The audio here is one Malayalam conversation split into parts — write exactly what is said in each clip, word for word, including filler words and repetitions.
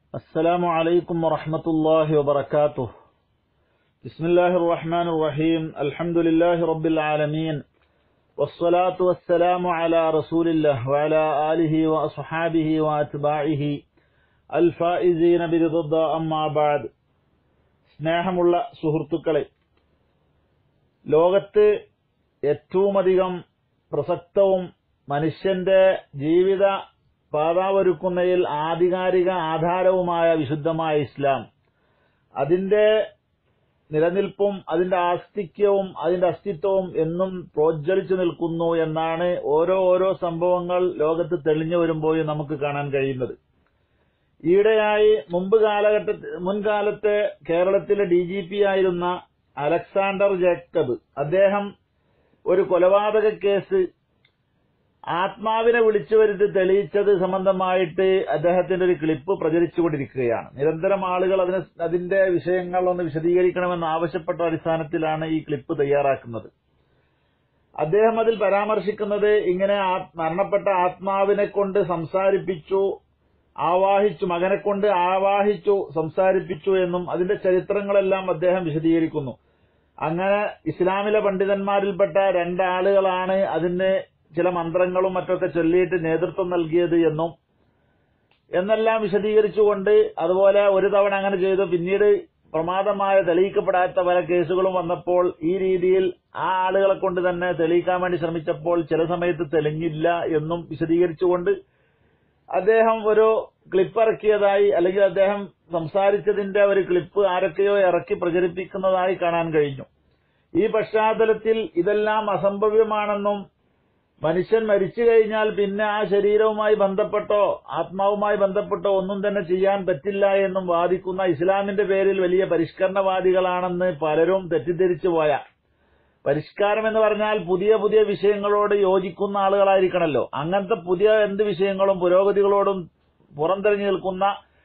السلام عليكم ورحمة الله وبركاته. بسم الله الرحمن الرحيم. الحمد لله رب العالمين، والصلاة والسلام على رسول الله وعلى آله وأصحابه وأتباعه الفائزين برضا. أما بعد. സ്നേഹമുള്ള സുഹൃത്തുക്കളെ, ലോകത്ത് ഏറ്റവുമധികം പ്രസക്തവും മനുഷ്യന്റെ ജീവിത പാതാവൊരുക്കുന്നതിൽ ആധികാരിക ആധാരവുമായ വിശുദ്ധമായ ഇസ്ലാം, അതിന്റെ നിലനിൽപ്പും അതിന്റെ ആസ്തിക്യവും അതിന്റെ അസ്തിത്വവും എന്നും പ്രോജ്വലിച്ചു നിൽക്കുന്നു എന്നാണ് ഓരോ ഓരോ സംഭവങ്ങൾ ലോകത്ത് തെളിഞ്ഞു വരുമ്പോഴും നമുക്ക് കാണാൻ കഴിയുന്നത്. ഈയിടെയായി മുമ്പ് കാലഘട്ട മുൻകാലത്തെ കേരളത്തിലെ ഡി ജി പി ആയിരുന്ന അലക്സാണ്ടർ ജേക്കബ്, അദ്ദേഹം ഒരു കൊലപാതക കേസ് ആത്മാവിനെ വിളിച്ചു വരുത്തി തെളിയിച്ചത് സംബന്ധമായിട്ട് അദ്ദേഹത്തിന്റെ ഒരു ക്ലിപ്പ് പ്രചരിച്ചുകൊണ്ടിരിക്കുകയാണ്. നിരന്തരം ആളുകൾ അതിന് അതിന്റെ വിഷയങ്ങൾ ഒന്ന് വിശദീകരിക്കണമെന്ന് ആവശ്യപ്പെട്ട അടിസ്ഥാനത്തിലാണ് ഈ ക്ലിപ്പ് തയ്യാറാക്കുന്നത്. അദ്ദേഹം അതിൽ പരാമർശിക്കുന്നത് ഇങ്ങനെ മരണപ്പെട്ട ആത്മാവിനെ കൊണ്ട് സംസാരിപ്പിച്ചു, ആവാഹിച്ചു, മകനെ കൊണ്ട് ആവാഹിച്ചു സംസാരിപ്പിച്ചു എന്നും അതിന്റെ ചരിത്രങ്ങളെല്ലാം അദ്ദേഹം വിശദീകരിക്കുന്നു. അങ്ങനെ ഇസ്ലാമിലെ പണ്ഡിതന്മാരിൽപ്പെട്ട രണ്ടാളുകളാണ് അതിന് ചില മന്ത്രങ്ങളും മറ്റൊക്കെ ചൊല്ലിയിട്ട് നേതൃത്വം നൽകിയത് എന്നും എന്നെല്ലാം വിശദീകരിച്ചുകൊണ്ട്, അതുപോലെ ഒരു തവണ അങ്ങനെ ചെയ്തു, പിന്നീട് പ്രമാദമായ തെളിയിക്കപ്പെടാത്ത പല കേസുകളും വന്നപ്പോൾ ഈ രീതിയിൽ ആ ആളുകളെ കൊണ്ട് തന്നെ തെളിയിക്കാൻ വേണ്ടി ശ്രമിച്ചപ്പോൾ ചില സമയത്ത് തെളിഞ്ഞില്ല എന്നും വിശദീകരിച്ചുകൊണ്ട് അദ്ദേഹം ഒരു ക്ലിപ്പ് ഇറക്കിയതായി, അല്ലെങ്കിൽ അദ്ദേഹം സംസാരിച്ചതിന്റെ ഒരു ക്ലിപ്പ് ആരൊക്കെയോ ഇറക്കി പ്രചരിപ്പിക്കുന്നതായി കാണാൻ കഴിഞ്ഞു. ഈ പശ്ചാത്തലത്തിൽ ഇതെല്ലാം അസംഭവ്യമാണെന്നും മനുഷ്യൻ മരിച്ചു കഴിഞ്ഞാൽ പിന്നെ ആ ശരീരവുമായി ബന്ധപ്പെട്ടോ ആത്മാവുമായി ബന്ധപ്പെട്ടോ ഒന്നും തന്നെ ചെയ്യാൻ പറ്റില്ല എന്നും വാദിക്കുന്ന ഇസ്ലാമിന്റെ പേരിൽ വലിയ പരിഷ്കരണവാദികളാണെന്ന് പലരും തെറ്റിദ്ധരിച്ചു പോയ, പരിഷ്കാരം എന്ന് പറഞ്ഞാൽ പുതിയ പുതിയ വിഷയങ്ങളോട് യോജിക്കുന്ന ആളുകളായിരിക്കണമല്ലോ. അങ്ങനത്തെ പുതിയ എന്ത് വിഷയങ്ങളും പുരോഗതികളോടും പുറംതിരിഞ്ഞു നിൽക്കുന്ന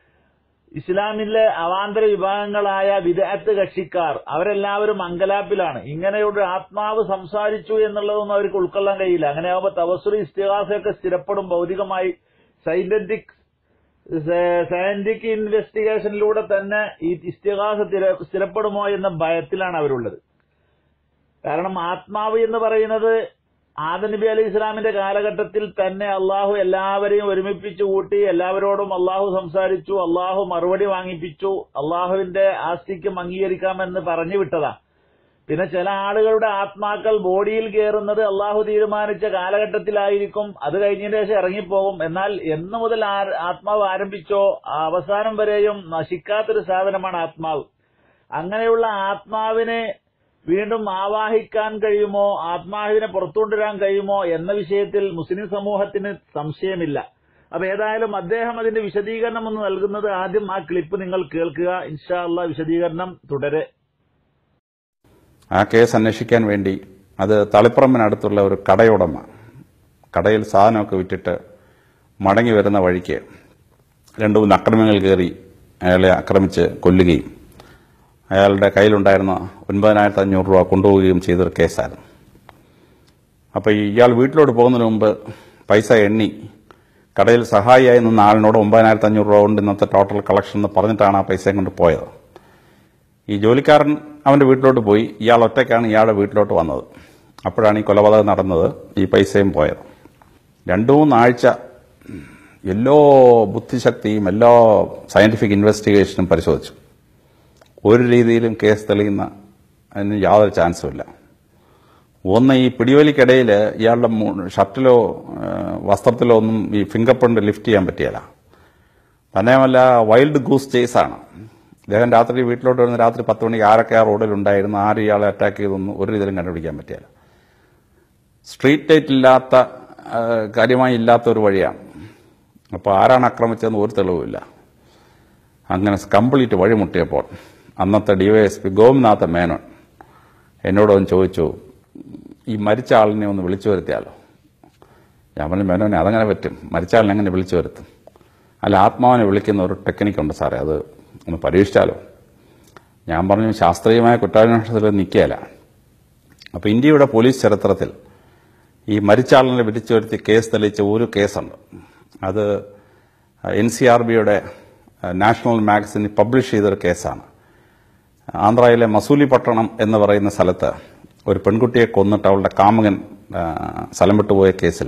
ഇസ്ലാമിലെ അവാന്തര വിഭാഗങ്ങളായ വിദഅത്ത് കക്ഷിക്കാർ, അവരെല്ലാവരും അങ്കലാപ്പിലാണ്. ഇങ്ങനെയൊരു ആത്മാവ് സംസാരിച്ചു എന്നുള്ളതൊന്നും അവർക്ക് ഉൾക്കൊള്ളാൻ കഴിയില്ല. അങ്ങനെയാവുമ്പോൾ തവസ്സുൽ ഇസ്തിഗാസയൊക്കെ സ്ഥിരപ്പെടും. ഭൗതികമായി സയന്റിഫിക് സയന്റിഫിക് ഇൻവെസ്റ്റിഗേഷനിലൂടെ തന്നെ ഈ ഇസ്തിഗാസ സ്ഥിരപ്പെടുമോ എന്ന ഭയത്തിലാണ് അവരുള്ളത്. കാരണം ആത്മാവ് എന്ന് പറയുന്നത് ആദം നബി അലൈഹി ഇസ്ലാമിന്റെ കാലഘട്ടത്തിൽ തന്നെ അള്ളാഹു എല്ലാവരെയും ഒരുമിപ്പിച്ചു കൂട്ടി, എല്ലാവരോടും അള്ളാഹു സംസാരിച്ചു, അള്ളാഹു മറുപടി വാങ്ങിപ്പിച്ചു, അള്ളാഹുവിന്റെ ആസ്തിക്യം അംഗീകരിക്കാമെന്ന് പറഞ്ഞു വിട്ടതാ. പിന്നെ ചില ആളുകളുടെ ആത്മാക്കൾ ബോഡിയിൽ കയറുന്നത് അള്ളാഹു തീരുമാനിച്ച കാലഘട്ടത്തിലായിരിക്കും, അത് കഴിഞ്ഞതിന് ശേഷം ഇറങ്ങിപ്പോകും. എന്നാൽ എന്ന് മുതൽ ആത്മാവ് ആരംഭിച്ചോ അവസാനം വരെയും നശിക്കാത്തൊരു സാധനമാണ് ആത്മാവ്. അങ്ങനെയുള്ള ആത്മാവിനെ വീണ്ടും ആവാഹിക്കാൻ കഴിയുമോ, ആത്മാവിനെ പുറത്തുകൊണ്ടുവരാൻ കഴിയുമോ എന്ന വിഷയത്തിൽ മുസ്ലിം സമൂഹത്തിന് സംശയമില്ല. അപ്പൊ ഏതായാലും അദ്ദേഹം അതിന്റെ വിശദീകരണം ഒന്ന് നൽകുന്നത് ആദ്യം ആ ക്ലിപ്പ് നിങ്ങൾ കേൾക്കുക. ഇൻഷാ അല്ലാഹ് വിശദീകരണം തുടരെ. ആ കേസ് അന്വേഷിക്കാൻ വേണ്ടി അത് തളിപ്പറമ്പിനടുത്തുള്ള ഒരു കടയുടമ കടയിൽ സാധനമൊക്കെ വിറ്റിട്ട് മടങ്ങി വരുന്ന വഴിക്ക് രണ്ടു മൂന്ന് അക്രമികൾ കയറി അയാളെ ആക്രമിച്ച് കൊല്ലുകയും അയാളുടെ കയ്യിലുണ്ടായിരുന്ന ഒൻപതിനായിരത്തി അഞ്ഞൂറ് രൂപ കൊണ്ടുപോവുകയും ചെയ്തൊരു കേസായിരുന്നു. അപ്പോൾ ഇയാൾ വീട്ടിലോട്ട് പോകുന്നതിന് മുമ്പ് പൈസ എണ്ണി കടയിൽ സഹായിയായി നിന്ന ആളിനോട് ഒമ്പതിനായിരത്തി അഞ്ഞൂറ് രൂപ കൊണ്ട് ഇന്നത്തെ ടോട്ടൽ കളക്ഷൻ എന്ന് പറഞ്ഞിട്ടാണ് ആ പൈസയും കൊണ്ട് പോയത്. ഈ ജോലിക്കാരൻ അവന്റെ വീട്ടിലോട്ട് പോയി, ഇയാൾ ഒറ്റയ്ക്കാണ് ഇയാളുടെ വീട്ടിലോട്ട് വന്നത്. അപ്പോഴാണ് ഈ കൊലപാതകം നടന്നത്, ഈ പൈസയും പോയത്. രണ്ടു മൂന്നാഴ്ച എല്ലാ ബുദ്ധിശക്തിയും എല്ലാ സയന്റിഫിക് ഇൻവെസ്റ്റിഗേഷനും പരിശോധിച്ചു. ഒരു രീതിയിലും കേസ് തെളിയുന്ന അതിന് യാതൊരു ചാൻസും ഇല്ല. ഒന്ന്, ഈ പിടിവലിക്കിടയിൽ ഇയാളുടെ ഷർട്ടിലോ വസ്ത്രത്തിലോ ഒന്നും ഈ ഫിംഗർ പ്രിന്റ് ലിഫ്റ്റ് ചെയ്യാൻ പറ്റിയല്ല. തന്നെയുമല്ല, വൈൽഡ് ഗൂസ് ചേസാണ്. ഇദ്ദേഹം രാത്രി വീട്ടിലോട്ട് വരുന്ന രാത്രി പത്ത് മണിക്ക് ആരൊക്കെ ആ റോഡിലുണ്ടായിരുന്നു, ആര് ഇയാളെ അറ്റാക്ക് ചെയ്തൊന്നും ഒരു രീതിയിലും കണ്ടുപിടിക്കാൻ പറ്റിയല്ല. സ്ട്രീറ്റ് ലൈറ്റ് ഇല്ലാത്ത, കാര്യമായി ഇല്ലാത്ത ഒരു വഴിയാണ്. അപ്പോൾ ആരാണ് ആക്രമിച്ചതെന്ന് ഒരു തെളിവുമില്ല. അങ്ങനെ കംപ്ലീറ്റ് വഴിമുട്ടിയപ്പോൾ അന്നത്തെ ഡിവൈഎസ്പി ഗോംനാഥ മേനോൻ എന്നോടൊന്ന് ചോദിച്ചു, ഈ മരിച്ച ആളിനെ ഒന്ന് വിളിച്ചു വരുത്തിയാലോ? ഞാൻ പറഞ്ഞു, മേനോനെ അതങ്ങനെ പറ്റും, മരിച്ച ആളിനെ എങ്ങനെ വിളിച്ചു വരുത്തും? അല്ല, ആത്മാവിനെ വിളിക്കുന്ന ഒരു ടെക്നിക്കുണ്ട് സാറേ, അത് ഒന്ന് പരീക്ഷിച്ചാലോ? ഞാൻ പറഞ്ഞു, ശാസ്ത്രീയമായ കുറ്റാന്വേഷണത്തിൽ നിൽക്കുകയല്ല. അപ്പോൾ ഇന്ത്യയുടെ പോലീസ് ചരിത്രത്തിൽ ഈ മരിച്ച ആളിനെ വിളിച്ചു വരുത്തി കേസ് തെളിയിച്ച ഒരു കേസുണ്ട്. അത് എൻ സി ആർ ബിയുടെ നാഷണൽ മാഗസിനിൽ പബ്ലിഷ് ചെയ്തൊരു കേസാണ്. ആന്ധ്രയിലെ മസൂലി പട്ടണം എന്ന് പറയുന്ന സ്ഥലത്ത് ഒരു പെൺകുട്ടിയെ കൊന്നിട്ട് അവളുടെ കാമുകൻ സ്ഥലം വിട്ടുപോയ കേസിൽ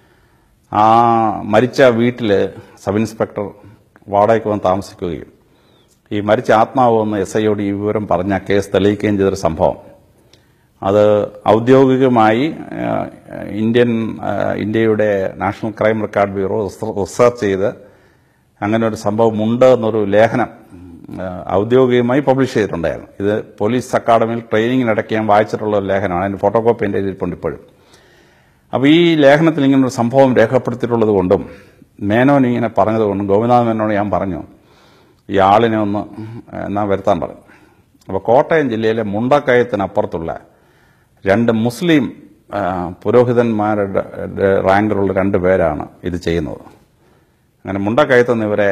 ആ മരിച്ച വീട്ടിൽ സബ് ഇൻസ്പെക്ടർ വാടകയ്ക്ക് വന്ന് താമസിക്കുകയും ഈ മരിച്ച ആത്മാവ് വന്ന് എസ് ഐയോട് ഈ വിവരം പറഞ്ഞ കേസ് തെളിയിക്കുകയും ചെയ്തൊരു സംഭവം. അത് ഔദ്യോഗികമായി ഇന്ത്യൻ ഇന്ത്യയുടെ national crime record bureau research ചെയ്ത് അങ്ങനെ ഒരു സംഭവമുണ്ട് എന്നൊരു ലേഖനം ഔദ്യോഗികമായി പബ്ലിഷ് ചെയ്തിട്ടുണ്ടായിരുന്നു. ഇത് പോലീസ് അക്കാഡമിയിൽ ട്രെയിനിങ്ങിനിടയ്ക്ക് ഞാൻ വായിച്ചിട്ടുള്ള ഒരു ലേഖനമാണ്. അതിന്റെ ഫോട്ടോ കോപ്പി എൻ്റെ ഇരിപ്പുണ്ട് ഇപ്പോഴും. അപ്പോൾ ഈ ലേഖനത്തിൽ ഇങ്ങനൊരു സംഭവം രേഖപ്പെടുത്തിയിട്ടുള്ളത് കൊണ്ടും മേനോൻ ഇങ്ങനെ പറഞ്ഞതുകൊണ്ടും ഗോപിനാഥ് മേനോട് ഞാൻ പറഞ്ഞു ഈ ആളിനെ ഒന്ന് എന്നാ വരുത്താൻ പറഞ്ഞു. അപ്പോൾ കോട്ടയം ജില്ലയിലെ മുണ്ടക്കയത്തിനപ്പുറത്തുള്ള രണ്ട് മുസ്ലിം പുരോഹിതന്മാരുടെ റാങ്കിലുള്ള രണ്ട് പേരാണ് ഇത് ചെയ്യുന്നത്. അങ്ങനെ മുണ്ടക്കയത്ത് നിന്ന് ഇവരെ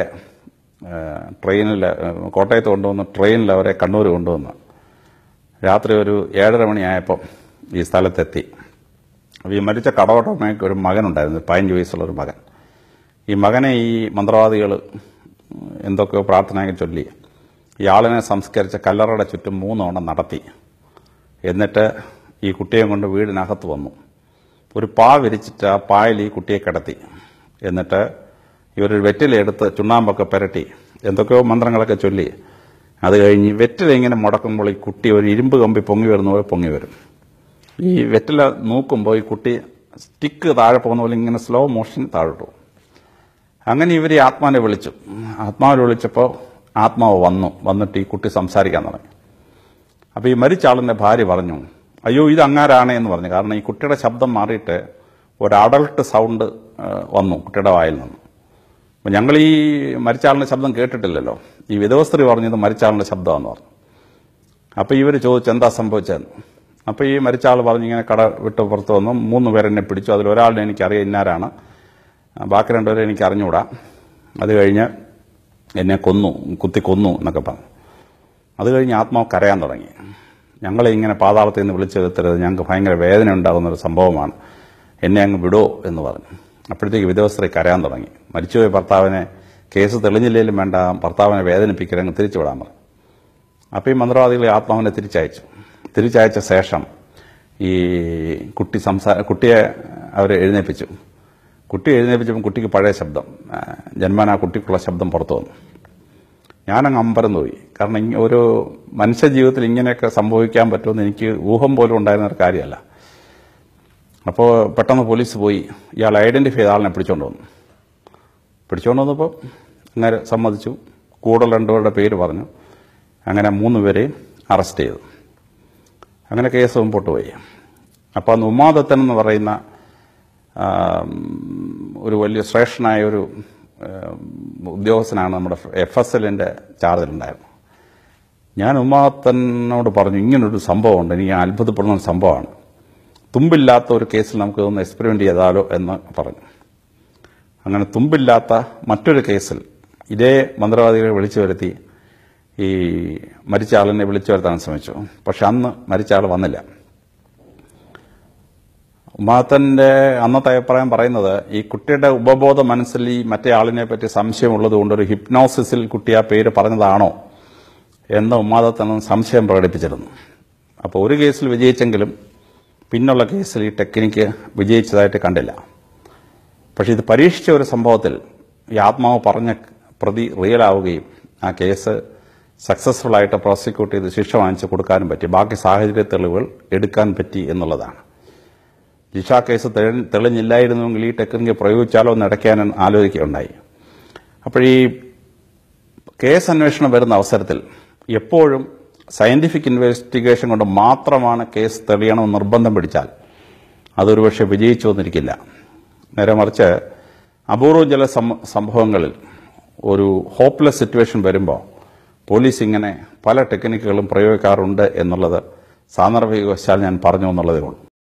ട്രെയിനിൽ കോട്ടയത്ത് കൊണ്ടുവന്ന് ട്രെയിനിൽ അവരെ കണ്ണൂർ കൊണ്ടുവന്ന് രാത്രി ഒരു ഏഴര മണിയായപ്പോൾ ഈ സ്ഥലത്തെത്തി. അപ്പോൾ ഈ മരിച്ച കടവട്ടമ്മയ്ക്ക് ഒരു മകനുണ്ടായിരുന്നു, പതിനഞ്ച് വയസ്സുള്ള ഒരു മകൻ. ഈ മകനെ ഈ മന്ത്രവാദികൾ എന്തൊക്കെയോ പ്രാർത്ഥനയൊക്കെ ചൊല്ലി ഈ ആളിനെ സംസ്കരിച്ച കല്ലറയുടെ ചുറ്റും മൂന്നോണം നടത്തി. എന്നിട്ട് ഈ കുട്ടിയെ കൊണ്ട് വീടിനകത്ത് വന്നു. ഒരു പാ വിരിച്ചിട്ട് ആ പായിൽ ഈ കുട്ടിയെ കിടത്തി. എന്നിട്ട് ഇവരൊരു വെറ്റിലെടുത്ത് ചുണ്ണാമ്പൊക്കെ പുരട്ടി എന്തൊക്കെയോ മന്ത്രങ്ങളൊക്കെ ചൊല്ലി അത് കഴിഞ്ഞ് വെറ്റില ഇങ്ങനെ മുടക്കുമ്പോൾ ഈ കുട്ടി ഒരു ഇരുമ്പ് കമ്പി പൊങ്ങി വരുന്ന പോലെ പൊങ്ങി വരും. ഈ വെറ്റില നോക്കുമ്പോൾ ഈ കുട്ടി സ്റ്റിക്ക് താഴെ പോകുന്ന പോലെ ഇങ്ങനെ സ്ലോ മോഷൻ താഴോട്ടു. അങ്ങനെ ഇവർ ഈ ആത്മാവിനെ വിളിച്ചു. ആത്മാവിനെ വിളിച്ചപ്പോൾ ആത്മാവ് വന്നു. വന്നിട്ട് ഈ കുട്ടി സംസാരിക്കാൻ തുടങ്ങി. അപ്പോൾ ഈ മരിച്ച ആളിൻ്റെ ഭാര്യ പറഞ്ഞു, അയ്യോ ഇത് അങ്ങാരാണ് എന്ന് പറഞ്ഞു. കാരണം ഈ കുട്ടിയുടെ ശബ്ദം മാറിയിട്ട് ഒരു അഡൾട്ട് സൗണ്ട് വന്നു കുട്ടിയുടെ വായിൽ നിന്ന്. അപ്പം ഞങ്ങൾ ഈ മരിച്ച ആളിൻ്റെ ശബ്ദം കേട്ടിട്ടില്ലല്ലോ. ഈ വിധവ സ്ത്രീ പറഞ്ഞത് മരിച്ച ആളിൻ്റെ ശബ്ദമാണെന്ന് പറഞ്ഞു. അപ്പോൾ ഇവർ ചോദിച്ചു എന്താ സംഭവിച്ചതെന്ന്. അപ്പോൾ ഈ മരിച്ച ആൾ പറഞ്ഞു ഇങ്ങനെ കട വിട്ട് പുറത്ത് വന്നു, മൂന്ന് പേരെന്നെ പിടിച്ചു. അതിലൊരാളിനെ എനിക്കറിയാം ഇന്നാരാണ്, ബാക്കി രണ്ടുപേരെ എനിക്ക് അറിഞ്ഞുകൂടാ. അത് കഴിഞ്ഞ് എന്നെ കൊന്നു, കുത്തി കൊന്നു എന്നൊക്കെ പറഞ്ഞു. അത് കഴിഞ്ഞ് ആത്മാവ് കരയാൻ തുടങ്ങി. ഞങ്ങളെ ഇങ്ങനെ പാതാളത്തിൽ നിന്ന് വിളിച്ചു വരുത്തരുത്, ഞങ്ങൾക്ക് ഭയങ്കര വേദന ഉണ്ടാകുന്നൊരു സംഭവമാണ്, എന്നെ അങ്ങ് വിടോ എന്ന് പറഞ്ഞു. അപ്പോഴത്തേക്ക് വിധവ സ്ത്രീ കരയാൻ തുടങ്ങി. മരിച്ചുപോയ ഭർത്താവിനെ കേസ് തെളിഞ്ഞില്ലെങ്കിലും വേണ്ട, ഭർത്താവിനെ വേദനിപ്പിക്കരുത്, തിരിച്ചു വിടാൻ പറഞ്ഞു. അപ്പോൾ ഈ മന്ത്രവാദികളെ ആത്മാവിനെ തിരിച്ചയച്ചു. തിരിച്ചയച്ച ശേഷം ഈ കുട്ടി സംസാ കുട്ടിയെ അവർ എഴുന്നേൽപ്പിച്ചു. കുട്ടി എഴുന്നേൽപ്പിച്ചപ്പോൾ കുട്ടിക്ക് പഴയ ശബ്ദം, ജന്മനാ കുട്ടിക്കുള്ള ശബ്ദം പുറത്തു വന്നു. ഞാനങ്ങ് അമ്പരന്ന് പോയി. കാരണം ഒരു മനുഷ്യ ജീവിതത്തിൽ ഇങ്ങനെയൊക്കെ സംഭവിക്കാൻ പറ്റുമെന്ന് എനിക്ക് ഊഹം പോലും ഉണ്ടായിരുന്ന ഒരു കാര്യമല്ല. അപ്പോൾ പെട്ടെന്ന് പോലീസ് പോയി ഇയാൾ ഐഡന്റിഫൈ ചെയ്ത ആളിനെ പിടിച്ചോണ്ട് വന്നു. പിടിച്ചോണ്ട് വന്നപ്പോൾ അങ്ങനെ സമ്മതിച്ചു. കൂടുതൽ രണ്ടുപേരുടെ പേര് പറഞ്ഞു. അങ്ങനെ മൂന്ന് പേരെയും അറസ്റ്റ് ചെയ്തു. അങ്ങനെ കേസ് മുമ്പോട്ട് പോയി. അപ്പോൾ അന്ന് ഉമാദത്തൻ എന്ന് പറയുന്ന ഒരു വലിയ ശ്രേഷ്ഠനായ ഒരു ഉദ്യോഗസ്ഥനാണ് നമ്മുടെ എഫ് എസ് എല്ലിൻ്റെ ചാർജിലുണ്ടായിരുന്നു. ഞാൻ ഉമാദത്തനോട് പറഞ്ഞു ഇങ്ങനൊരു സംഭവമുണ്ട്, എനിക്ക് അത്ഭുതപ്പെടുന്ന ഒരു സംഭവമാണ്, തുമ്പില്ലാത്ത ഒരു കേസിൽ നമുക്ക് ഇതൊന്ന് എക്സ്പെരിമെൻ്റ് ചെയ്താലോ എന്ന് പറഞ്ഞു. അങ്ങനെ തുമ്പില്ലാത്ത മറ്റൊരു കേസിൽ ഇതേ മന്ത്രവാദികളെ വിളിച്ചു വരുത്തി ഈ മരിച്ച ആളിനെ വിളിച്ചു വരുത്താൻ ശ്രമിച്ചു. പക്ഷെ അന്ന് മരിച്ച ആൾ വന്നില്ല. ഉമാദത്തൻ്റെ അന്നത്തെ അഭിപ്രായം പറയുന്നത് ഈ കുട്ടിയുടെ ഉപബോധ മനസ്സിൽ ഈ മറ്റേ ആളിനെ പറ്റി സംശയമുള്ളത് കൊണ്ട് ഒരു ഹിപ്നോസിസിൽ കുട്ടി ആ പേര് പറഞ്ഞതാണോ എന്ന് ഉമാദത്തൻ സംശയം പ്രകടിപ്പിച്ചിരുന്നു. അപ്പോൾ ഒരു കേസിൽ വിജയിച്ചെങ്കിലും പിന്നുള്ള കേസിൽ ഈ ടെക്നിക്ക് വിജയിച്ചതായിട്ട് കണ്ടില്ല. പക്ഷെ ഇത് പരീക്ഷിച്ച ഒരു സംഭവത്തിൽ ഈ ആത്മാവ് പറഞ്ഞ പ്രതി റിയലാവുകയും ആ കേസ് സക്സസ്ഫുൾ ആയിട്ട് പ്രോസിക്യൂട്ട് ചെയ്ത് ശിക്ഷ വാങ്ങിച്ച് കൊടുക്കാനും പറ്റി. ബാക്കി സാഹചര്യ തെളിവുകൾ എടുക്കാൻ പറ്റി എന്നുള്ളതാണ്. ജിഷ കേസ് തെളിഞ്ഞില്ലായിരുന്നുവെങ്കിൽ ഈ ടെക്നിക്ക് പ്രയോഗിച്ചാലോ എന്ന് ഇടയ്ക്കാൻ ആലോചിക്കുകയുണ്ടായി. അപ്പോൾ ഈ കേസ് അന്വേഷണം വരുന്ന അവസരത്തിൽ എപ്പോഴും സയന്റിഫിക് ഇൻവെസ്റ്റിഗേഷൻ കൊണ്ട് മാത്രമാണ് കേസ് തെളിയണമെന്ന് നിർബന്ധം പിടിച്ചാൽ അതൊരു പക്ഷേ വിജയിച്ചു വന്നിരിക്കില്ല. നേരെ മറിച്ച് അപൂർവം ചില സംഭവങ്ങളിൽ ഒരു ഹോപ്പ്ലെസ് സിറ്റുവേഷൻ വരുമ്പോൾ പോലീസ് ഇങ്ങനെ പല ടെക്നിക്കുകളും പ്രയോഗിക്കാറുണ്ട് എന്നുള്ളത് സാന്ദർഭികവശാൽ ഞാൻ പറഞ്ഞു എന്നുള്ളതേ ഉള്ളൂ.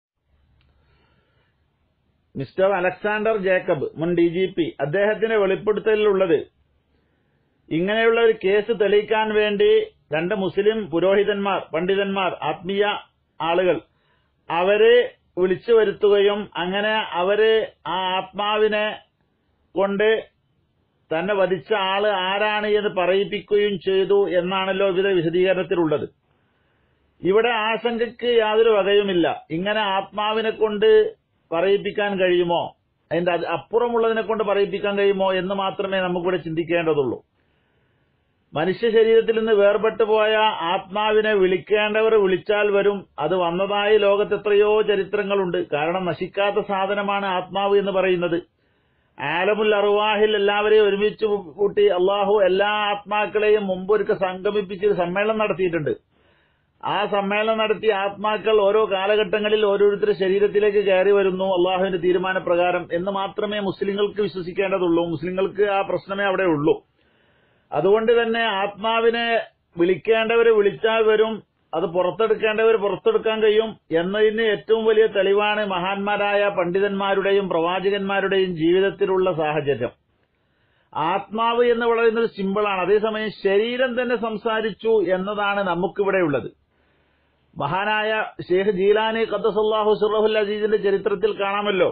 മിസ്റ്റർ അലക്സാണ്ടർ ജേക്കബ്, മുൻ ഡി ജി പി, അദ്ദേഹത്തിന്റെ വെളിപ്പെടുത്തലിലുള്ളത് ഇങ്ങനെയുള്ള ഒരു കേസ് തെളിയിക്കാൻ വേണ്ടി രണ്ട് മുസ്ലിം പുരോഹിതന്മാർ, പണ്ഡിതന്മാർ, ആത്മീയ ആളുകൾ അവരെ വിളിച്ചു വരുത്തുകയും അങ്ങനെ അവര് ആ ആത്മാവിനെ കൊണ്ട് തന്നെ വധിച്ച ആള് ആരാണ് എന്ന് പറയിപ്പിക്കുകയും ചെയ്തു എന്നാണല്ലോ ഇവരുടെ വിശദീകരണത്തിലുള്ളത്. ഇവിടെ ആശങ്കയ്ക്ക് യാതൊരു വകയുമില്ല. ഇങ്ങനെ ആത്മാവിനെ കൊണ്ട് പറയിപ്പിക്കാൻ കഴിയുമോ, അതിന്റെ അപ്പുറമുള്ളതിനെ കൊണ്ട് പറയിപ്പിക്കാൻ കഴിയുമോ എന്ന് മാത്രമേ നമുക്കിവിടെ ചിന്തിക്കേണ്ടതുള്ളൂ. മനുഷ്യ ശരീരത്തിൽ നിന്ന് വേർപെട്ടു പോയ ആത്മാവിനെ വിളിക്കേണ്ടവർ വിളിച്ചാൽ വരും. അത് വന്നതായി ലോകത്ത് എത്രയോ ചരിത്രങ്ങളുണ്ട്. കാരണം നശിക്കാത്ത സാധനമാണ് ആത്മാവ് എന്ന് പറയുന്നത്. ആലമുൽ അർവാഹിൽ എല്ലാവരെയും ഒരുമിച്ച് കൂട്ടി അള്ളാഹു എല്ലാ ആത്മാക്കളെയും മുമ്പൊരുക്കെ സംഗമിപ്പിച്ച് സമ്മേളനം നടത്തിയിട്ടുണ്ട്. ആ സമ്മേളനം നടത്തിയ ആത്മാക്കൾ ഓരോ കാലഘട്ടങ്ങളിൽ ഓരോരുത്തരുടെ ശരീരത്തിലേക്ക് കയറി വരുന്നു അള്ളാഹുവിന്റെ തീരുമാനപ്രകാരം എന്ന് മാത്രമേ മുസ്ലിങ്ങൾക്ക് വിശ്വസിക്കേണ്ടതുള്ളൂ. മുസ്ലിങ്ങൾക്ക് ആ പ്രശ്നമേ അവിടെ ഉള്ളൂ. അതുകൊണ്ട് തന്നെ ആത്മാവിനെ വിളിക്കേണ്ടവർ വിളിച്ചാൽ വരും, അത് പുറത്തെടുക്കേണ്ടവർ പുറത്തെടുക്കാൻ കഴിയും എന്നതിന് ഏറ്റവും വലിയ തെളിവാണ് മഹാന്മാരായ പണ്ഡിതന്മാരുടെയും പ്രവാചകന്മാരുടെയും ജീവിതത്തിലുള്ള സാഹചര്യം. ആത്മാവ് എന്ന് പറയുന്നത് സിമ്പിളാണ്. അതേസമയം ശരീരം തന്നെ സംസാരിച്ചു എന്നതാണ് നമുക്കിവിടെയുള്ളത്. മഹാനായ ഷേഖ് ജീലാനി ഖദ്ദസല്ലാഹു സിർറഹുൽ അസീസിന്റെ ചരിത്രത്തിൽ കാണാമല്ലോ,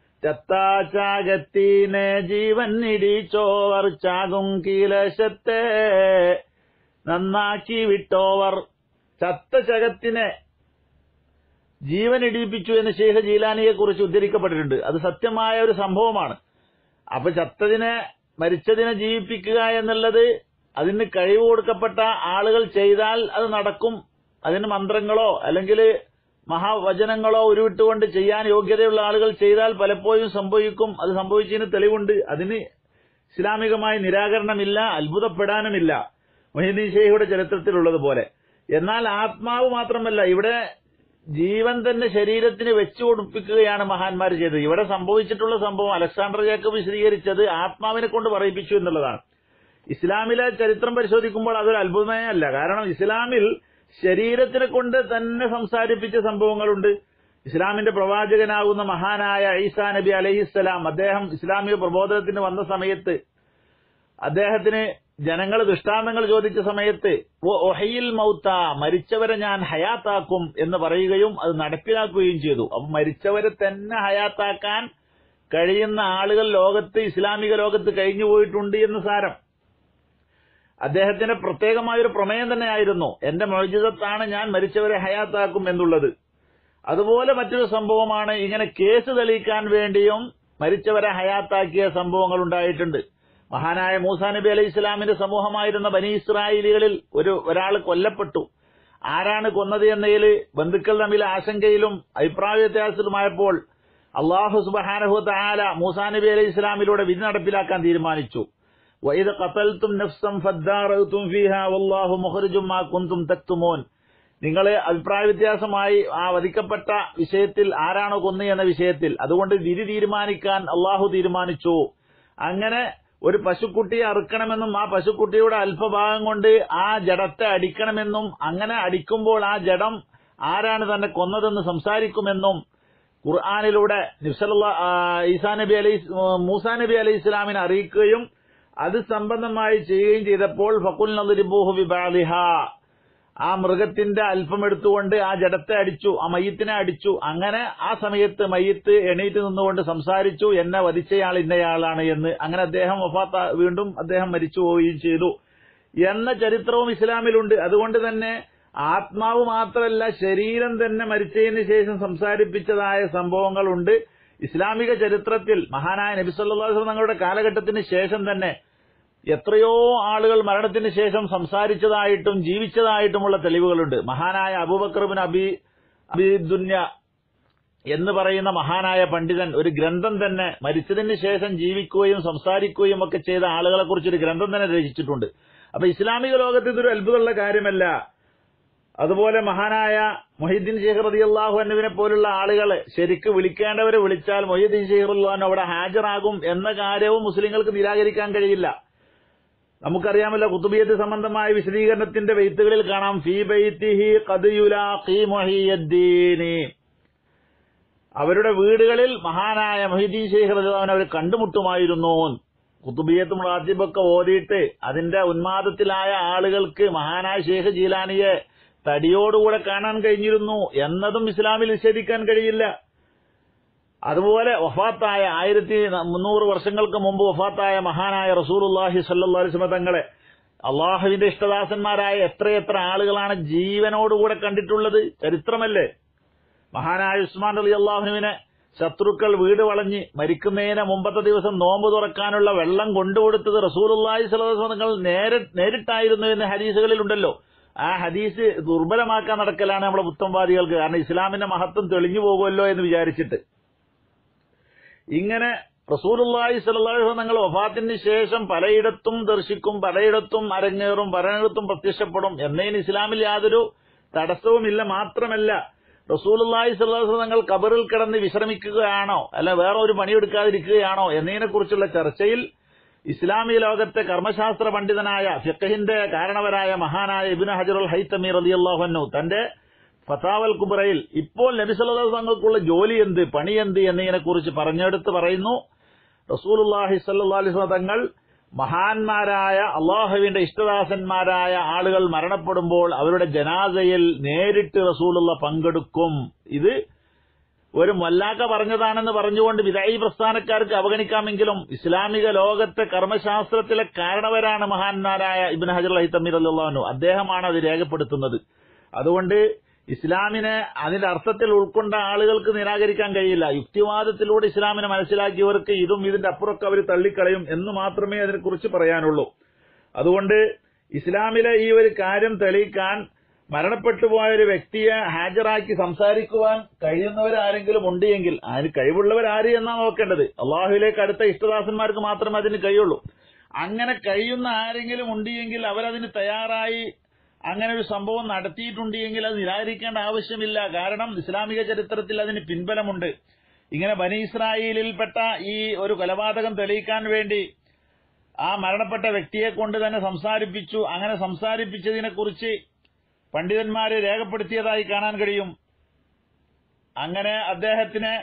ചത്താചാകത്തീനെ ജീവൻ ഇടിച്ചോവർ ചാകും കീലശത്തെ നന്നാക്കി വിട്ടോവർ. ചത്ത ചകത്തിനെ ജീവൻ ഇടിപ്പിച്ചു എന്ന് ഷേഖ് ജീലാനിയെ കുറിച്ച് ഉദ്ധരിക്കപ്പെട്ടിട്ടുണ്ട്. അത് സത്യമായ ഒരു സംഭവമാണ്. അപ്പൊ ചത്തതിനെ മരിച്ചതിനെ ജീവിപ്പിക്കുക എന്നുള്ളത് അതിന് കഴിവ് കൊടുക്കപ്പെട്ട ആളുകൾ ചെയ്താൽ അത് നടക്കും. അതിന് മന്ത്രങ്ങളോ അല്ലെങ്കിൽ മഹാവചനങ്ങളോ ഉരുവിട്ടുകൊണ്ട് ചെയ്യാൻ യോഗ്യതയുള്ള ആളുകൾ ചെയ്താൽ പലപ്പോഴും സംഭവിക്കും. അത് സംഭവിച്ചതിന് തെളിവുണ്ട്. അതിന് ഇസ്ലാമികമായി നിരാകരണമില്ല, അത്ഭുതപ്പെടാനുമില്ല, മൊഹീദ്ദീൻ ഷെയ്ഖിയുടെ ചരിത്രത്തിലുള്ളതുപോലെ. എന്നാൽ ആത്മാവ് മാത്രമല്ല, ഇവിടെ ജീവൻ തന്നെ ശരീരത്തിന് വെച്ചു കൊടുപ്പിക്കുകയാണ് മഹാന്മാർ ചെയ്തത്. ഇവിടെ സംഭവിച്ചിട്ടുള്ള സംഭവം അലക്സാണ്ടർ ജേക്കബ് വിശദീകരിച്ചത് ആത്മാവിനെ കൊണ്ട് പറയിപ്പിച്ചു എന്നുള്ളതാണ്. ഇസ്ലാമിലെ ചരിത്രം പരിശോധിക്കുമ്പോൾ അതൊരു അത്ഭുതമേ അല്ല. കാരണം ഇസ്ലാമിൽ ശരീരത്തിനെ കൊണ്ട് തന്നെ സംസാരിപ്പിച്ച സംഭവങ്ങളുണ്ട്. ഇസ്ലാമിന്റെ പ്രവാചകനാകുന്ന മഹാനായ ഈസാ നബി അലൈഹിസ്സലാം, അദ്ദേഹം ഇസ്ലാമിക പ്രബോധനത്തിന് വന്ന സമയത്ത് അദ്ദേഹത്തിന് ജനങ്ങൾ ദൃഷ്ടാന്തങ്ങൾ ചോദിച്ച സമയത്ത് ഒഹയിൽ മൗത്ത, മരിച്ചവരെ ഞാൻ ഹയാത്താക്കും എന്ന് പറയുകയും അത് നടപ്പിലാക്കുകയും ചെയ്തു. അപ്പൊ മരിച്ചവരെ തന്നെ ഹയാത്താക്കാൻ കഴിയുന്ന ആളുകൾ ലോകത്ത്, ഇസ്ലാമിക ലോകത്ത് കഴിഞ്ഞുപോയിട്ടുണ്ട് എന്ന് സാരം. അദ്ദേഹത്തിന്റെ പ്രത്യേകമായൊരു പ്രമേയം തന്നെയായിരുന്നു, എന്റെ മുഅ്ജിസത്താണ് ഞാൻ മരിച്ചവരെ ഹയാത്താക്കും എന്നുള്ളത്. അതുപോലെ മറ്റൊരു സംഭവമാണ്, ഇങ്ങനെ കേസ് തെളിയിക്കാൻ വേണ്ടിയും മരിച്ചവരെ ഹയാത്താക്കിയ സംഭവങ്ങൾ ഉണ്ടായിട്ടുണ്ട്. മഹാനായ മൂസാ നബി അലൈഹി ഇസ്ലാമിന്റെ സമൂഹമായിരുന്ന ബനി ഇസ്രായേലികളിൽ ഒരു ഒരാൾ കൊല്ലപ്പെട്ടു. ആരാണ് കൊന്നത് എന്നതിൽ ബന്ധുക്കൾ തമ്മിൽ ആശങ്കയിലും അഭിപ്രായ വ്യത്യാസത്തിലുമായപ്പോൾ അല്ലാഹു സുബ്ഹാനഹു വ തആല മൂസാ നബി അലൈഹി ഇസ്ലാമിലൂടെ വിധി നടപ്പിലാക്കാൻ തീരുമാനിച്ചു. വഇദ് ഖതൽതും നഫ്സൻ ഫദ്ദാറതും ഫീഹാ വല്ലാഹു മുഖ്രിജും മാ കുൻതും തക്തുമൂൻ. നിങ്ങൾ അഭിപ്രായ വ്യത്യാസമായി ആ വധിക്കപ്പെട്ട വിഷയത്തിൽ ആരാണോ കൊന്നത് എന്ന വിഷയത്തിൽ, അതുകൊണ്ട് വിധി തീരുമാനിക്കാൻ അള്ളാഹു തീരുമാനിച്ചു. അങ്ങനെ ഒരു പശുക്കുട്ടിയെ അറുക്കണമെന്നും ആ പശുക്കുട്ടിയുടെ അല്പഭാഗം കൊണ്ട് ആ ജഡത്തെ അടിക്കണമെന്നും അങ്ങനെ അടിക്കുമ്പോൾ ആ ജഡം ആരാണ് തന്നെ കൊന്നതെന്ന് സംസാരിക്കുമെന്നും ഖുർആനിലൂടെ ഈസാ നബി അലൈഹി മൂസാ നബി അലൈഹി ഇസ്ലാമിനെ അറിയിക്കുകയും അത് സംബന്ധമായി ചെയ്യുകയും ചെയ്തപ്പോൾ ഫഖുൽനാ ളിബൂഹു ബിബഅദിഹാ, ആ മൃഗത്തിന്റെ അല്പം എടുത്തുകൊണ്ട് ആ ജഡത്തെ അടിച്ചു, ആ മയ്യത്തിനെ അടിച്ചു. അങ്ങനെ ആ സമയത്ത് മയ്യത്ത് എണീറ്റ് നിന്നുകൊണ്ട് സംസാരിച്ചു, എന്നെ വധിച്ചയാൾ ഇന്നയാളാണ് എന്ന്. അങ്ങനെ അദ്ദേഹം വഫാത്ത്, വീണ്ടും അദ്ദേഹം മരിച്ചു പോവുകയും ചെയ്തു എന്ന ചരിത്രവും ഇസ്ലാമിലുണ്ട്. അതുകൊണ്ട് തന്നെ ആത്മാവ് മാത്രമല്ല, ശരീരം തന്നെ മരിച്ചതിന് ശേഷം സംസാരിപ്പിച്ചതായ സംഭവങ്ങളുണ്ട് ഇസ്ലാമിക ചരിത്രത്തിൽ. മഹാനായ നബി സല്ലല്ലാഹു അലൈഹി വസല്ലം തങ്ങളുടെ കാലഘട്ടത്തിന് ശേഷം തന്നെ എത്രയോ ആളുകൾ മരണത്തിന് ശേഷം സംസാരിച്ചതായിട്ടും ജീവിച്ചതായിട്ടുമുള്ള തെളിവുകളുണ്ട്. മഹാനായ അബൂബക്കർ ഇബ്നു അബി അബി ദുന്യ എന്ന് പറയുന്ന മഹാനായ പണ്ഡിതൻ ഒരു ഗ്രന്ഥം തന്നെ മരിച്ചതിന് ശേഷം ജീവിക്കുകയും സംസാരിക്കുകയും ഒക്കെ ചെയ്ത ആളുകളെ കുറിച്ചൊരു ഗ്രന്ഥം തന്നെ രചിച്ചിട്ടുണ്ട്. അപ്പൊ ഇസ്ലാമിക ലോകത്ത് ഇതൊരു അത്ഭുതമുള്ള കാര്യമല്ല. അതുപോലെ മഹാനായ മൊഹീദ്ദീൻ ഷെയ്ഖ് റളിയല്ലാഹു അൻഹുവിനെ പോലുള്ള ആളുകളെ ശരിക്ക് വിളിക്കേണ്ടവരെ വിളിച്ചാൽ മൊഹീദ്ദീൻ ഷെയ്ഖ് റളിയല്ലാഹു അൻഹു അവിടെ ഹാജരാകും എന്ന കാര്യവും മുസ്ലിങ്ങൾക്ക് നിരാകരിക്കാൻ കഴിയില്ല. നമുക്കറിയാമല്ലോ, ഖുതുബിയ്യത്ത് സംബന്ധമായ വിശദീകരണത്തിന്റെ ബൈത്തുകളിൽ കാണാം, ഫീ ബൈത്തിഹി ഖദ് യുലാഖി മുഹിയ്യദ്ദീനി, അവരുടെ വീടുകളിൽ മഹാനായ മൊഹീദ്ദീൻ ഷെയ്ഖ് റളിയല്ലാഹു അൻഹു അവർ കണ്ടുമുട്ടുമായിരുന്നു. ഖുതുബിയ്യത്തും റാത്തിബൊക്കെ ഓതിയിട്ട് അതിന്റെ ഉന്മാദത്തിലായ ആളുകൾക്ക് മഹാനായ ഷെയ്ഖ് ജീലാനിയെ തടിയോടുകൂടെ കാണാൻ കഴിഞ്ഞിരുന്നു എന്നതും ഇസ്ലാമിൽ നിഷേധിക്കാൻ കഴിയില്ല. അതുപോലെ വഫാത്തായ ആയിരത്തി മുന്നൂറ് വർഷങ്ങൾക്ക് മുമ്പ് വഫാത്തായ മഹാനായ റസൂലുള്ളാഹി സ്വല്ലല്ലാഹു അലൈഹി വസല്ലം തങ്ങളെ അള്ളാഹുവിന്റെ ഇഷ്ടദാസന്മാരായ എത്രയെത്ര ആളുകളാണ് ജീവനോടുകൂടെ കണ്ടിട്ടുള്ളത്. ചരിത്രമല്ലേ. മഹാനായ ഉസ്മാൻ റളിയല്ലാഹു അൻഹുവിനെ ശത്രുക്കൾ വീട് വളഞ്ഞ് മരിക്കുന്നതിന് മുമ്പത്തെ ദിവസം നോമ്പ് തുറക്കാനുള്ള വെള്ളം കൊണ്ടുകൊടുത്തത് റസൂലുള്ളാഹി സ്വല്ലല്ലാഹു അലൈഹി വസല്ലം തങ്ങൾ നേരെ നേരിട്ടായിരുന്നു എന്ന് ഹദീസുകളിലുണ്ടല്ലോ. ആ ഹദീസ് ദുർബലമാക്കാൻ നടക്കലാണ് നമ്മുടെ പുത്തംവാദികൾക്ക്. കാരണം ഇസ്ലാമിന്റെ മഹത്വം തെളിഞ്ഞു പോകുമല്ലോ എന്ന് വിചാരിച്ചിട്ട്. ഇങ്ങനെ റസൂലുള്ളാഹി സ്വല്ലല്ലാഹു അലൈഹി വസല്ലം തങ്ങൾ വഫാത്തിന് ശേഷം പലയിടത്തും ദർശിക്കും, പലയിടത്തും അരങ്ങേറും, പലയിടത്തും പ്രത്യക്ഷപ്പെടും എന്നതിന് ഇസ്ലാമിൽ യാതൊരു തടസ്സവുമില്ല. മാത്രമല്ല, റസൂലുള്ളാഹി സ്വല്ലല്ലാഹു അലൈഹി വസല്ലം തങ്ങൾ ഖബറിൽ കിടന്ന് വിശ്രമിക്കുകയാണോ അല്ല വേറെ ഒരു പണിയെടുക്കാതിരിക്കുകയാണോ എന്നതിനെ കുറിച്ചുള്ള ചർച്ചയിൽ ഇസ്ലാമിക ലോകത്തെ കർമ്മശാസ്ത്ര പണ്ഡിതനായ ഫിഖഹിന്റെ കാരണവരായ മഹാനായ ഇബ്നു ഹജറുൽ ഹൈതമി റളിയല്ലാഹു അൻഹു തന്റെ ഫതാവൽ കുബ്രയിൽ ഇപ്പോൾ നബി സല്ലല്ലാഹു അലൈഹി വസല്ലം തങ്ങൾക്കുള്ള ജോലി എന്ത്, പണി എന്ത് എന്നതിനെ കുറിച്ച് പറഞ്ഞെടുത്ത് പറയുന്നു, റസൂലുള്ളാഹി സ്വല്ലല്ലാഹു അലൈഹി വസല്ലം തങ്ങൾ മഹാന്മാരായ അള്ളാഹുവിന്റെ ഇഷ്ടദാസന്മാരായ ആളുകൾ മരണപ്പെടുമ്പോൾ അവരുടെ ജനാസയിൽ നേരിട്ട് റസൂലുള്ള പങ്കെടുക്കും. ഇത് ഒരു മൊല്ലാക്ക പറഞ്ഞതാണെന്ന് പറഞ്ഞുകൊണ്ട് വിദഈ പ്രസ്ഥാനക്കാർക്ക് അവഗണിക്കാമെങ്കിലും ഇസ്ലാമിക ലോകത്തെ കർമ്മശാസ്ത്രത്തിലെ കാരണവരാണ് മഹാന്മാരായ ഇബ്നു ഹജറുൽ ഹൈതമി റളിയല്ലാഹു അൻഹു. അദ്ദേഹമാണ് അത് രേഖപ്പെടുത്തുന്നത്. അതുകൊണ്ട് ഇസ്ലാമിനെ അതിന്റെ അർത്ഥത്തിൽ ഉൾക്കൊണ്ട ആളുകൾക്ക് നിരാകരിക്കാൻ കഴിയില്ല. യുക്തിവാദത്തിലൂടെ ഇസ്ലാമിനെ മനസ്സിലാക്കിയവർക്ക് ഇതും ഇതിന്റെ അപ്പുറമൊക്കെ അവർ തള്ളിക്കളയും എന്ന് മാത്രമേ അതിനെക്കുറിച്ച് പറയാനുള്ളൂ. അതുകൊണ്ട് ഇസ്ലാമിലെ ഈ ഒരു കാര്യം തെളിയിക്കാൻ മരണപ്പെട്ടുപോയ ഒരു വ്യക്തിയെ ഹാജരാക്കി സംസാരിക്കുവാൻ കഴിയുന്നവരാരെങ്കിലും ഉണ്ട് എങ്കിൽ അതിന് കഴിവുള്ളവരാര് എന്നാ നോക്കേണ്ടത്. അള്ളാഹുവിലേക്ക് അടുത്ത ഇഷ്ടദാസന്മാർക്ക് മാത്രമേ അതിന് കഴിയുള്ളൂ. അങ്ങനെ കഴിയുന്ന ആരെങ്കിലും ഉണ്ട് എങ്കിൽ അവരതിന് തയ്യാറായി അങ്ങനെ ഒരു സംഭവം നടത്തിയിട്ടുണ്ട് എങ്കിൽ അത് നിരാകരിക്കേണ്ട ആവശ്യമില്ല. കാരണം ഇസ്ലാമിക ചരിത്രത്തിൽ അതിന് പിൻബലമുണ്ട്. ഇങ്ങനെ ബനി ഇസ്രായേലിൽപ്പെട്ട ഈ ഒരു കൊലപാതകം തെളിയിക്കാൻ വേണ്ടി ആ മരണപ്പെട്ട വ്യക്തിയെ കൊണ്ട് തന്നെ സംസാരിപ്പിച്ചു. അങ്ങനെ സംസാരിപ്പിച്ചതിനെ കുറിച്ച് പണ്ഡിതന്മാരെ രേഖപ്പെടുത്തിയതായി കാണാൻ കഴിയും. അങ്ങനെ അദ്ദേഹത്തിന്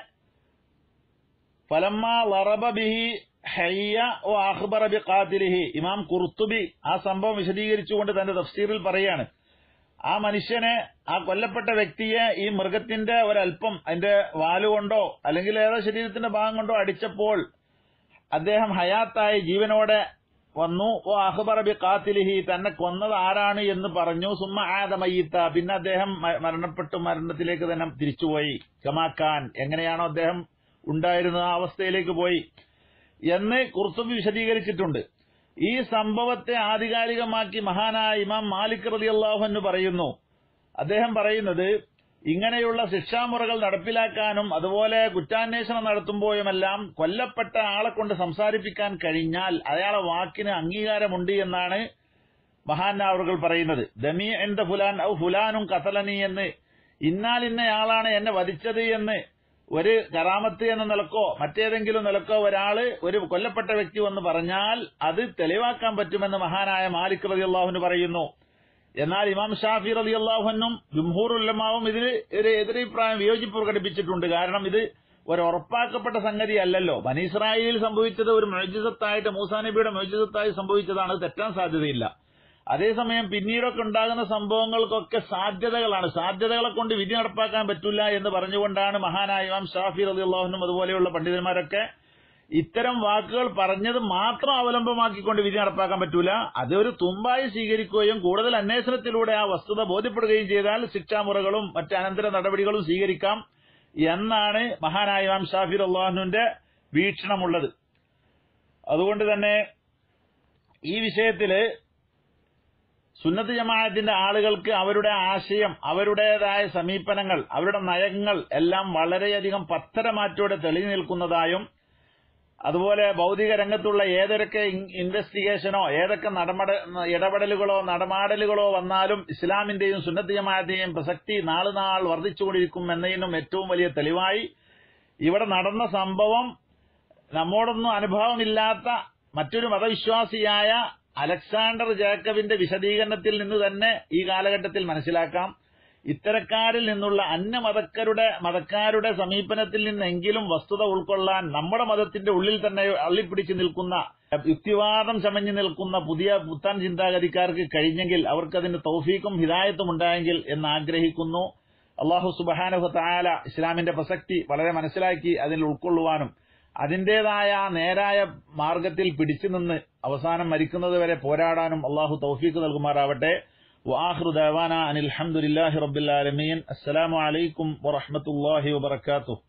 ഫലമ്മ ലറബ ബിഹി ഹയ്യ ഓ അഖ്ബറ ബി ഖാതിലിഹി, ഇമാം ഖുർത്തുബി ആ സംഭവം വിശദീകരിച്ചുകൊണ്ട് തന്റെ തഫ്സീറിൽ പറയാണ്, ആ മനുഷ്യനെ, ആ കൊല്ലപ്പെട്ട വ്യക്തിയെ ഈ മൃഗത്തിന്റെ ഒരൽപ്പം അതിന്റെ വാലുകൊണ്ടോ അല്ലെങ്കിൽ ഏതോ ശരീരത്തിന്റെ ഭാഗം കൊണ്ടോ അടിച്ചപ്പോൾ അദ്ദേഹം ഹയാത്തായി ജീവനോടെ വന്നു. ഓ അഖ്ബറ ബി ഖാതിലിഹി, തന്നെ കൊന്നത് ആരാണ് എന്ന് പറഞ്ഞു. സുമ്മ ആദ മയ്യിത്ത, പിന്നെ അദ്ദേഹം മരണപ്പെട്ടു മരണത്തിലേക്ക് തന്നെ തിരിച്ചുപോയി. കമാക്കാൻ, എങ്ങനെയാണോ അദ്ദേഹം ഉണ്ടായിരുന്ന ആ അവസ്ഥയിലേക്ക് പോയി എന്ന് ഖുർത്തുബി വിശദീകരിച്ചിട്ടുണ്ട്. ഈ സംഭവത്തെ ആധികാരികമാക്കി മഹാനായ ഇമാം മാലിക് റളിയല്ലാഹു അൻഹു പറയുന്നു, അദ്ദേഹം പറയുന്നത് ഇങ്ങനെയുള്ള ശിക്ഷാമുറകൾ നടപ്പിലാക്കാനും അതുപോലെ കുറ്റാന്വേഷണം നടത്തുമ്പോഴുമെല്ലാം കൊല്ലപ്പെട്ട ആളെ കൊണ്ട് സംസാരിപ്പിക്കാൻ കഴിഞ്ഞാൽ അയാളെ വാക്കിന് അംഗീകാരമുണ്ട് എന്നാണ് മഹാനാവറുകൾ പറയുന്നത്. ദമീ ഇൻദ ഫുലാൻ ഔ ഫുലാനും ഖതലനി എന്ന്, ഇന്നാൽ ഇന്നയാളാണ് എന്നെ വധിച്ചത് എന്ന് ഒരു കറാമത്ത് എന്ന നിലക്കോ മറ്റേതെങ്കിലും നിലക്കോ ഒരാള് ഒരു കൊല്ലപ്പെട്ട വ്യക്തി വന്ന് പറഞ്ഞാൽ അത് തെളിവാക്കാൻ പറ്റുമെന്ന് മഹാനായ മാലിക് റളിയല്ലാഹു അൻഹു പറയുന്നു. എന്നാൽ ഇമാം ഷാഫി റളിയല്ലാഹു അൻഹും ജംഹൂർ ഉലമാവും ഇതിന് ഒരു എതിരഭിപ്രായം വിയോജിപ്പ് പ്രകടിപ്പിച്ചിട്ടുണ്ട്. കാരണം ഇത് ഒരു ഉറപ്പാക്കപ്പെട്ട സംഗതി അല്ലല്ലോ. ബനി ഇസ്രായേലിൽ സംഭവിച്ചത് ഒരു മുഅ്ജിസത്തായിട്ട് മൂസാ നബിയുടെ മുഅ്ജിസത്തായി സംഭവിച്ചതാണ്, തെറ്റാൻ സാധ്യതയില്ല. അതേസമയം പിന്നീടൊക്കെ ഉണ്ടാകുന്ന സംഭവങ്ങൾക്കൊക്കെ സാധ്യതകളാണ്, സാധ്യതകളെ കൊണ്ട് വിധി നടപ്പാക്കാൻ പറ്റില്ല എന്ന് പറഞ്ഞുകൊണ്ടാണ് മഹാനായ ഇമാം ഷാഫി റളിയല്ലാഹു അൻഹു അതുപോലെയുള്ള പണ്ഡിതന്മാരൊക്കെ ഇത്തരം വാക്കുകൾ പറഞ്ഞത് മാത്രം അവലംബമാക്കിക്കൊണ്ട് വിധി നടപ്പാക്കാൻ പറ്റൂല, അതൊരു തുമ്പായി സ്വീകരിക്കുകയും കൂടുതൽ അന്വേഷണത്തിലൂടെ ആ വസ്തുത ബോധ്യപ്പെടുകയും ചെയ്താൽ ശിക്ഷാമുറകളും മറ്റ് അനന്തര നടപടികളും സ്വീകരിക്കാം എന്നാണ് മഹാനായ ഇമാം ഷാഫി റളിയല്ലാഹു അൻഹുവിന്റെ വീക്ഷണമുള്ളത്. അതുകൊണ്ട് തന്നെ ഈ വിഷയത്തില് സുന്നത്ത് ജമാഅത്തിന്റെ ആളുകൾക്ക് അവരുടെ ആശയം, അവരുടേതായ സമീപനങ്ങൾ, അവരുടെ നയങ്ങൾ എല്ലാം വളരെയധികം പത്തരമാറ്റോടെ തെളിഞ്ഞു നിൽക്കുന്നതായും അതുപോലെ ഭൗതിക രംഗത്തുള്ള ഏതൊക്കെ ഇൻവെസ്റ്റിഗേഷനോ ഏതൊക്കെ നടപട ഇടപെടലുകളോ നടമാടലുകളോ വന്നാലും ഇസ്ലാമിന്റെയും സുന്നത്ത് ജമാഅത്തിന്റെയും പ്രസക്തി നാളുനാൾ വർദ്ധിച്ചുകൊണ്ടിരിക്കും എന്നതിനും ഏറ്റവും വലിയ തെളിവായി ഇവിടെ നടന്ന സംഭവം നമ്മോടൊന്നും അനുഭവമില്ലാത്ത മറ്റൊരു മതവിശ്വാസിയായ അലക്സാണ്ടർ ജേക്കബിന്റെ വിശദീകരണത്തിൽ നിന്ന് തന്നെ ഈ കാലഘട്ടത്തിൽ മനസ്സിലാക്കാം. ഇത്തരക്കാരിൽ നിന്നുള്ള അന്യമതക്കാരുടെ മതക്കാരുടെ സമീപനത്തിൽ നിന്നെങ്കിലും വസ്തുത ഉൾക്കൊള്ളാൻ നമ്മുടെ മതത്തിന്റെ ഉള്ളിൽ തന്നെ അള്ളിപ്പിടിച്ചു നിൽക്കുന്ന യുക്തിവാദം ചമഞ്ഞു നിൽക്കുന്ന പുതിയ പുത്തൻ ചിന്താഗതിക്കാർക്ക് കഴിഞ്ഞെങ്കിൽ അവർക്കതിന് തൗഫീഖും ഹിദായത്തും ഉണ്ടായെങ്കിൽ എന്ന് ആഗ്രഹിക്കുന്നു. അള്ളാഹു സുബ്ഹാനഹു വ തആല ഇസ്ലാമിന്റെ പ്രസക്തി വളരെ മനസ്സിലാക്കി അതിൽ ഉൾക്കൊള്ളുവാനും അതിന്റേതായ നേരായ മാർഗത്തിൽ പിടിച്ചു നിന്ന് അവസാനം മരിക്കുന്നത് വരെ പോരാടാനും അള്ളാഹു തൗഫീഖ് നൽകുമാറാവട്ടെ. വആഖിറു ദഅവാനാ അനിൽ ഹംദുലില്ലാഹി റബ്ബിൽ ആലമീൻ. അസ്സലാമു അലൈക്കും വറഹ്മത്തുള്ളാഹി വബറകാതുഹു.